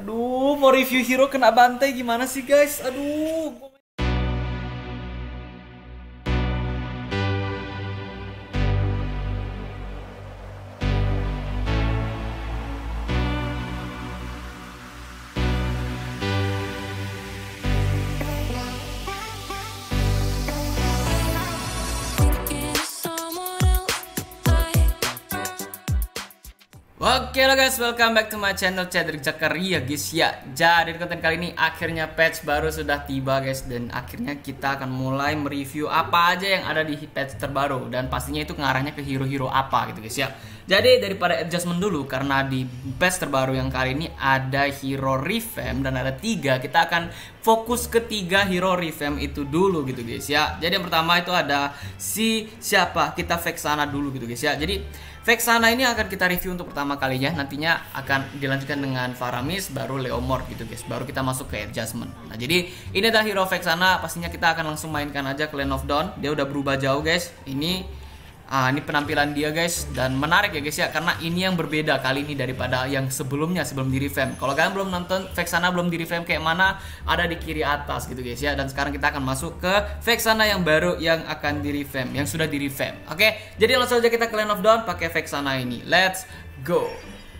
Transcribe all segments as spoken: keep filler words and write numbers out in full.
Aduh, mau review hero kena bantai gimana sih guys? Aduh. Oke lah guys, welcome back to my channel Cedric Zakaria guys ya. Jadi di konten kali ini akhirnya patch baru sudah tiba guys. Dan akhirnya kita akan mulai mereview apa aja yang ada di patch terbaru. Dan pastinya itu ngarahnya ke hero-hero apa gitu guys ya. Jadi daripada adjustment dulu, karena di patch terbaru yang kali ini ada hero revamp dan ada tiga, kita akan fokus ke tiga hero revamp itu dulu gitu guys ya. Jadi yang pertama itu ada si siapa, kita Vexana dulu gitu guys ya. Jadi Vexana ini akan kita review untuk pertama kalinya, nantinya akan dilanjutkan dengan Faramis, baru Leomord gitu guys, baru kita masuk ke adjustment. Nah jadi ini adalah hero Vexana, pastinya kita akan langsung mainkan aja ke Land of Dawn. Dia udah berubah jauh guys, ini ah, ini penampilan dia guys, dan menarik ya guys ya, karena ini yang berbeda kali ini daripada yang sebelumnya sebelum di revamp. Kalau kalian belum nonton Vexana belum di revamp kayak mana, ada di kiri atas gitu guys ya. Dan sekarang kita akan masuk ke Vexana yang baru yang akan di revamp, yang sudah di revamp. Oke, jadi langsung aja kita ke Land of Dawn pakai Vexana ini. Let's go.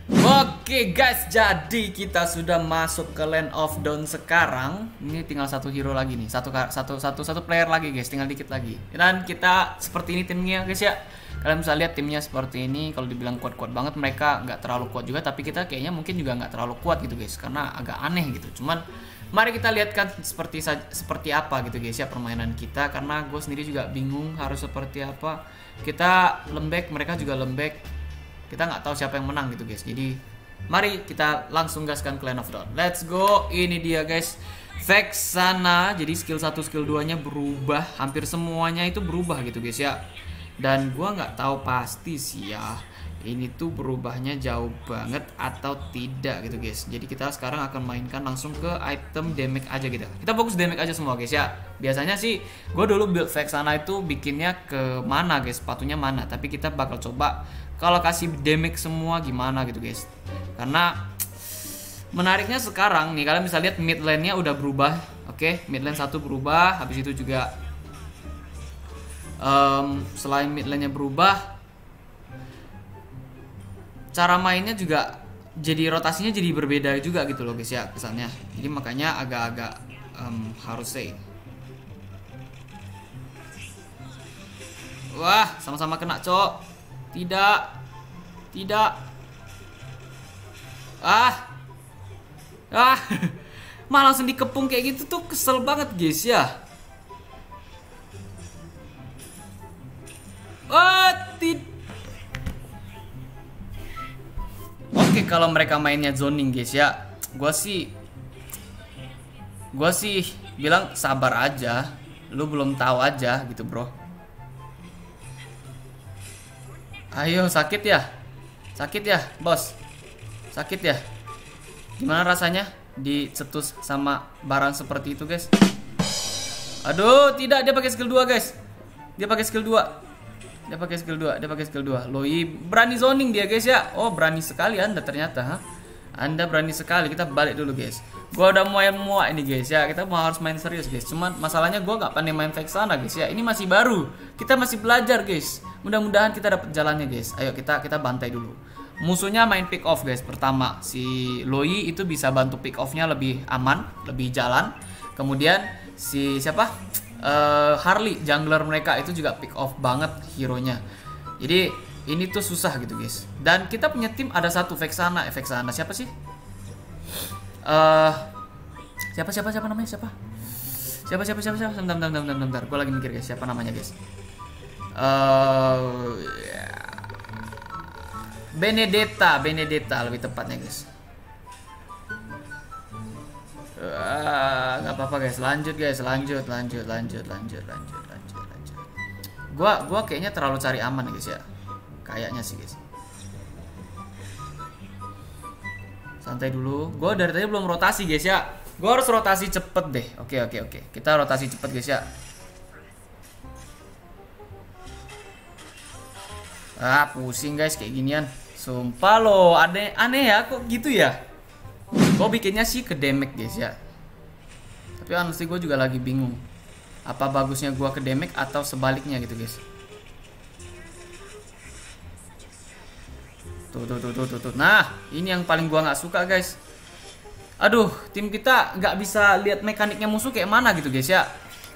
Oke guys, jadi kita sudah masuk ke Land of Dawn sekarang. Ini tinggal satu hero lagi nih, satu satu satu satu player lagi guys, tinggal dikit lagi. Dan kita seperti ini timnya guys ya. Kalian bisa lihat timnya seperti ini. Kalau dibilang kuat-kuat banget, mereka nggak terlalu kuat juga, tapi kita kayaknya mungkin juga nggak terlalu kuat gitu guys, karena agak aneh gitu. Cuman mari kita lihat kan seperti seperti apa gitu guys ya permainan kita, karena gue sendiri juga bingung harus seperti apa. Kita lembek, mereka juga lembek. Kita nggak tahu siapa yang menang gitu guys. Jadi mari kita langsung gaskan ke Land of Dawn. Let's go. Ini dia guys, Vexana. Jadi skill satu skill dua nya berubah, hampir semuanya itu berubah gitu guys ya. Dan gua nggak tahu pasti sih ya, ini tuh berubahnya jauh banget atau tidak gitu guys. Jadi kita sekarang akan mainkan langsung ke item damage aja gitu. Kita fokus damage aja semua guys ya. Biasanya sih gue dulu build Vexana itu bikinnya ke mana guys, sepatunya mana. Tapi kita bakal coba kalau kasih damage semua gimana gitu guys. Karena menariknya sekarang nih, kalian bisa lihat mid lane-nya udah berubah. Oke, mid lane satu berubah. Habis itu juga um, selain mid lane-nya berubah, cara mainnya juga jadi rotasinya jadi berbeda juga gitu loh guys ya kesannya. Jadi makanya agak-agak um, harus say. Wah, sama-sama kena cok. Tidak. Tidak. Ah. Ah. Malah langsung dikepung kayak gitu tuh kesel banget guys ya. Oh, tidak. Oke, kalau mereka mainnya zoning guys ya, gue sih gue sih bilang sabar aja, lu belum tahu aja gitu bro. Ayo, sakit ya, sakit ya bos, sakit ya. Gimana rasanya dicetus sama barang seperti itu guys? Aduh, tidak, dia pakai skill dua guys, dia pakai skill dua. Dia pakai skill dua, dia pakai skill dua. Loi berani zoning dia guys ya. Oh, berani sekali Anda ternyata, ha? Anda berani sekali. Kita balik dulu guys. Gua udah muak-muak ini guys ya. Kita mau harus main serius guys. Cuman masalahnya gua nggak pandai main Vexana guys ya. Ini masih baru. Kita masih belajar guys. Mudah-mudahan kita dapat jalannya guys. Ayo kita kita bantai dulu. Musuhnya main pick off guys. Pertama, si Loi itu bisa bantu pick off-nya lebih aman, lebih jalan. Kemudian si siapa? Uh, Harley, jungler mereka itu juga pick off banget hero-nya. Jadi ini tuh susah gitu guys. Dan kita punya tim ada satu Vexana, eh, Vexana siapa sih? Uh, siapa siapa siapa namanya siapa? Siapa siapa siapa siapa? Bentar bentar bentar bentar, bentar. Gue lagi mikir guys siapa namanya guys. Uh, Benedetta, Benedetta lebih tepatnya guys. Nggak uh, apa-apa guys, lanjut guys, lanjut, lanjut, lanjut, lanjut, lanjut, lanjut, lanjut. Gua, gua kayaknya terlalu cari aman guys ya, kayaknya sih guys. Santai dulu, gua dari tadi belum rotasi guys ya. Gua harus rotasi cepet deh. Oke, oke, oke. Kita rotasi cepet guys ya. Ah, pusing guys kayak ginian. Sumpah loh, aneh, aneh ya, kok gitu ya. Gue bikinnya sih ke damage guys ya. Tapi honestly gue juga lagi bingung. Apa bagusnya gue ke damage atau sebaliknya gitu guys. Tuh tuh tuh tuh tuh, tuh. Nah ini yang paling gue nggak suka guys. Aduh, tim kita nggak bisa lihat mekaniknya musuh kayak mana gitu guys ya.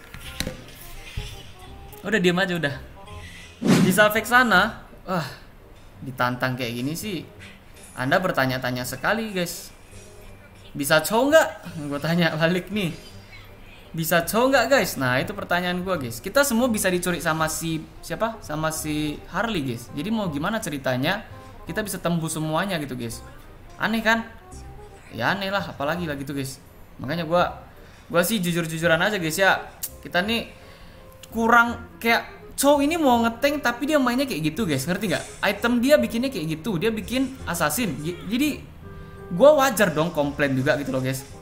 Udah diam aja udah. Di Vexana, wah, ditantang kayak gini sih. Anda bertanya-tanya sekali guys. Bisa cow nggak? Gue tanya balik nih. Bisa cow nggak guys? Nah itu pertanyaan gue guys. Kita semua bisa dicuri sama si siapa? Sama si Harley guys. Jadi mau gimana ceritanya? Kita bisa tembus semuanya gitu guys. Aneh kan? Ya aneh lah, apalagi lah gitu guys. Makanya gue gue sih jujur-jujuran aja guys ya. Kita nih kurang kayak Chow ini mau ngeteng tapi dia mainnya kayak gitu guys, ngerti nggak? Item dia bikinnya kayak gitu, dia bikin assassin. Jadi gue wajar dong komplain juga gitu loh guys.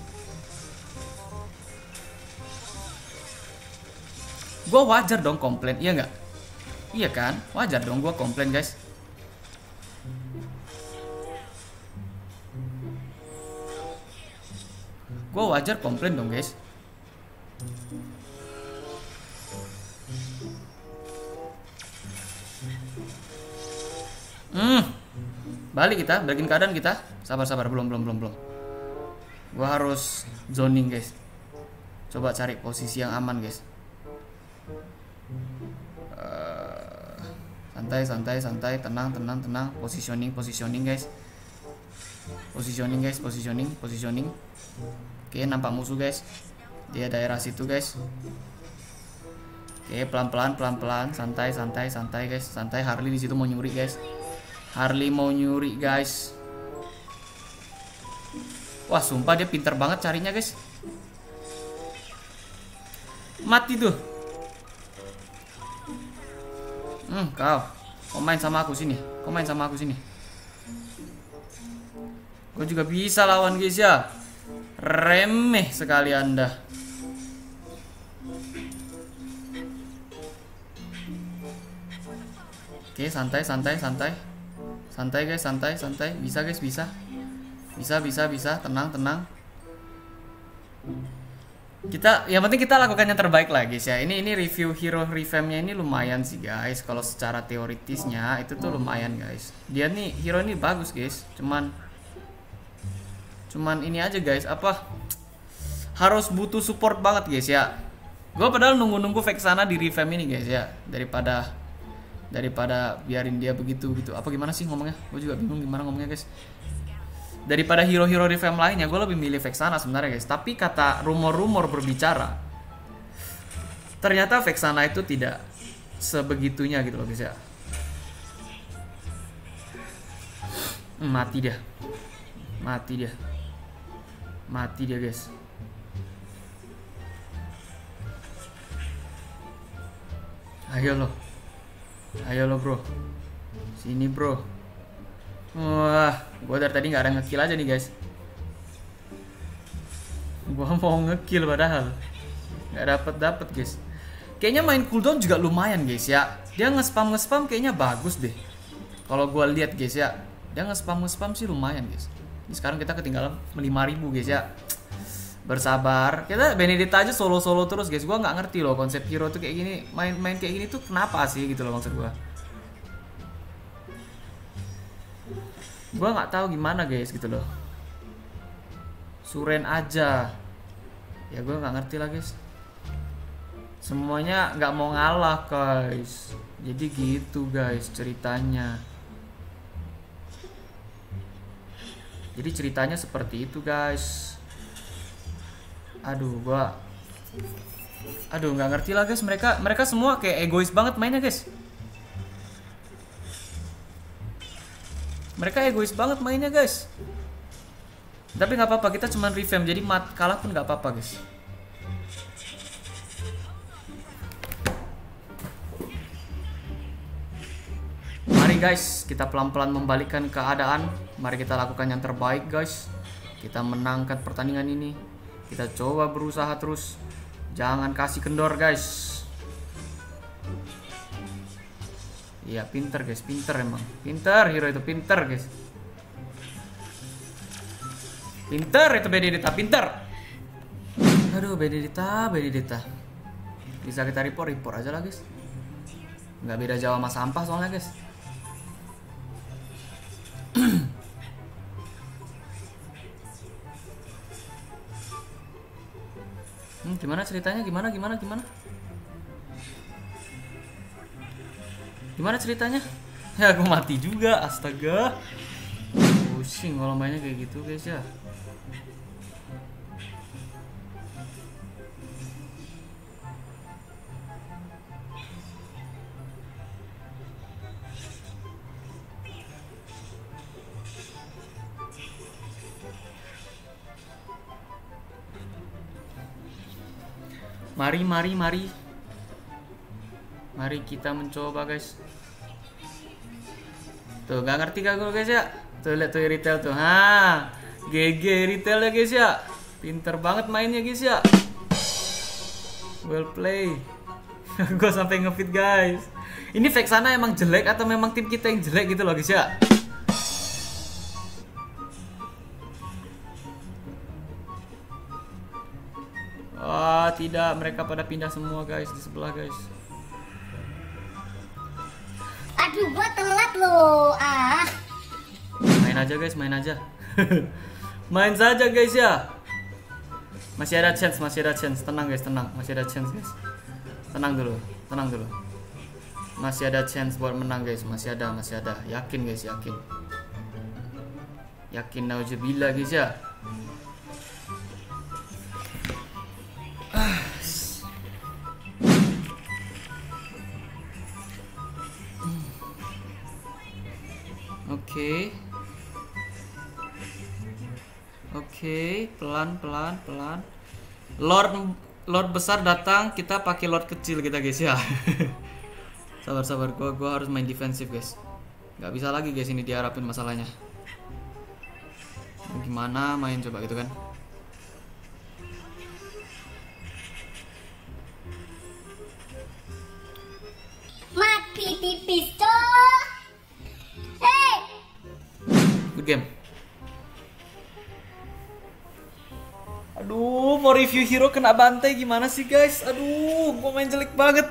Gue wajar dong komplain, iya nggak? Iya kan? Wajar dong gue komplain guys. Gue wajar komplain dong guys. Hmm, balik kita, balikin keadaan kita. Sabar sabar, belum belum belum belum. Gue harus zoning guys. Coba cari posisi yang aman guys. Uh, santai santai santai, tenang tenang tenang. Positioning positioning guys. Positioning guys, positioning positioning. Oke, nampak musuh guys. Dia daerah situ guys. Oke, pelan-pelan pelan-pelan, santai santai santai guys. Santai, Harley di situ mau nyuri guys. Harley mau nyuri guys. Wah, sumpah dia pinter banget carinya guys. Mati tuh. Hmm, kau. Kau main sama aku sini. Kau main sama aku sini. Gue juga bisa lawan guys ya. Remeh sekali Anda. Oke, santai santai santai. Santai guys, santai santai. Bisa guys, bisa. Bisa bisa bisa, tenang tenang. Kita yang penting kita lakukan yang terbaik lah guys ya. Ini ini review hero revampnya ini lumayan sih guys. Kalau secara teoritisnya itu tuh lumayan guys. Dia nih hero ini bagus guys. Cuman Cuman ini aja guys, apa harus butuh support banget guys ya. Gue padahal nunggu-nunggu Vexana di revamp ini guys ya, daripada daripada biarin dia begitu gitu. Apa gimana sih ngomongnya? Gue juga bingung gimana ngomongnya guys. Daripada hero-hero revamp lainnya, gue lebih milih Vexana sebenarnya guys. Tapi kata rumor-rumor berbicara, ternyata Vexana itu tidak sebegitunya gitu loh guys ya. Mati dia, mati dia. Mati dia guys. Ayo lo. Ayo lo bro. Sini bro. Wah, gue dari tadi gak ada ngekill aja nih guys. Gue mau ngekill padahal gak dapet dapet guys. Kayaknya main cooldown juga lumayan guys ya. Dia nge-spam nge-spam kayaknya bagus deh. Kalau gue lihat guys ya, dia nge-spam nge-spam sih lumayan guys. Ini sekarang kita ketinggalan lima ribu guys ya. Bersabar. Kita Benedetta aja solo-solo terus guys. Gua nggak ngerti loh konsep hero tuh kayak gini. Main-main kayak gini tuh kenapa sih gitu loh maksud gua. Gua nggak tahu gimana guys gitu loh. Suren aja. Ya gua nggak ngerti lah guys. Semuanya nggak mau ngalah guys. Jadi gitu guys ceritanya. Jadi ceritanya seperti itu guys. Aduh gua Aduh nggak ngerti lah guys. Mereka mereka semua kayak egois banget mainnya guys. Mereka egois banget mainnya guys. Tapi nggak apa-apa, kita cuma revamp. Jadi mat kalah pun nggak apa-apa guys. Mari guys, kita pelan-pelan membalikkan keadaan. Mari kita lakukan yang terbaik guys. Kita menangkan pertandingan ini. Kita coba berusaha terus. Jangan kasih kendor guys. Iya pinter guys, pinter emang. Pinter, hero itu pinter guys. Pinter itu Benedetta, pinter. Aduh, Benedetta, Benedetta. Bisa kita report, report aja lah guys. Nggak beda jauh sama sampah soalnya guys. Hmm, gimana ceritanya? Gimana, gimana, gimana? Gimana ceritanya? Ya aku mati juga, astaga. Pusing kalau mainnya kayak gitu guys ya. Mari, mari, mari. Mari kita mencoba guys. Tuh, gak ngerti gak gue guys ya. Tuh, lihat tuh retail tuh. Ha, G G retail ya guys ya. Pinter banget mainnya guys ya. Well play. Gue sampai ngefit guys. Ini Vexana emang jelek atau memang tim kita yang jelek gitu loh guys ya. Ah, tidak, mereka pada pindah semua guys di sebelah guys. Aduh, gua telat loh. Ah. Main aja guys, main aja. Main saja guys ya. Masih ada chance, masih ada chance. Tenang guys, tenang. Masih ada chance guys. Tenang dulu, tenang dulu. Masih ada chance buat menang guys, masih ada, masih ada. Yakin guys, yakin. Yakin nauzubillah guys ya. Oke, oke, pelan, pelan, pelan. Lord, Lord besar datang, kita pakai Lord kecil kita guys ya. Sabar, sabar, gua, gua harus main defensif guys. Gak bisa lagi guys ini diharapin masalahnya. Gimana main coba gitu kan? Mati tipis tuh. Hey. Good game. Aduh, mau review hero kena bantai gimana sih guys? Aduh, gua main jelek banget.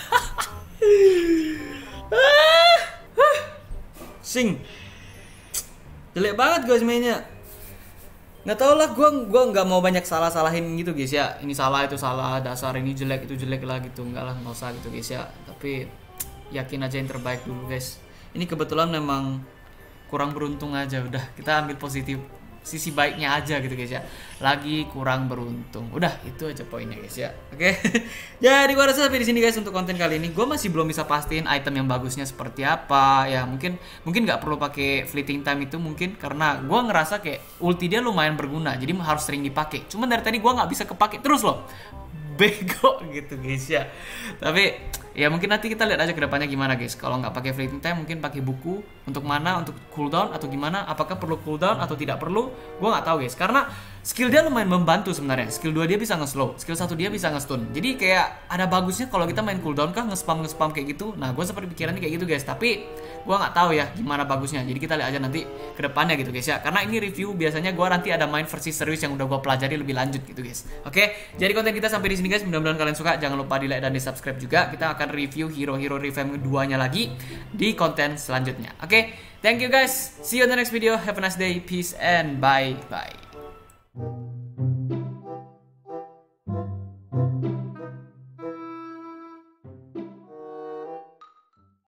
Sing, jelek banget guys mainnya. Nggak tau lah, gua gua nggak mau banyak salah salahin gitu guys ya. Ini salah itu salah, dasar ini jelek itu jelek lah gitu. Enggak lah, nggak usah gitu guys ya. Tapi yakin aja yang terbaik dulu guys. Ini kebetulan memang kurang beruntung aja, udah kita ambil positif sisi baiknya aja gitu guys ya. Lagi kurang beruntung. Udah, itu aja poinnya guys ya. Oke. Jadi gua rasa sampai di sini guys untuk konten kali ini. Gua masih belum bisa pastiin item yang bagusnya seperti apa. Ya, mungkin mungkin nggak perlu pakai fleeting time itu mungkin karena gua ngerasa kayak ulti dia lumayan berguna. Jadi harus sering dipakai. Cuman dari tadi gua nggak bisa kepake terus loh. Bego gitu guys ya. Tapi ya mungkin nanti kita lihat aja ke depannya gimana guys. Kalau nggak pakai fleeting time mungkin pakai buku untuk mana, untuk cooldown atau gimana. Apakah perlu cooldown atau tidak perlu? Gue nggak tahu guys. Karena skill dia lumayan membantu sebenarnya. Skill dua dia bisa nge-slow, skill satu dia bisa nge-stun. Jadi kayak ada bagusnya kalau kita main cooldown kah, nge-spam nge-spam kayak gitu. Nah, gue seperti pikirannya kayak gitu guys. Tapi gue nggak tahu ya gimana bagusnya. Jadi kita lihat aja nanti ke depannya gitu guys ya. Karena ini review biasanya gue nanti ada main versi serius yang udah gue pelajari lebih lanjut gitu guys. Oke, jadi konten kita sampai di sini guys. Mudah-mudahan kalian suka. Jangan lupa di like dan di subscribe juga. Kita akan review hero-hero revamp keduanya lagi di konten selanjutnya. Oke, thank you guys. See you in the next video. Have a nice day. Peace and bye bye.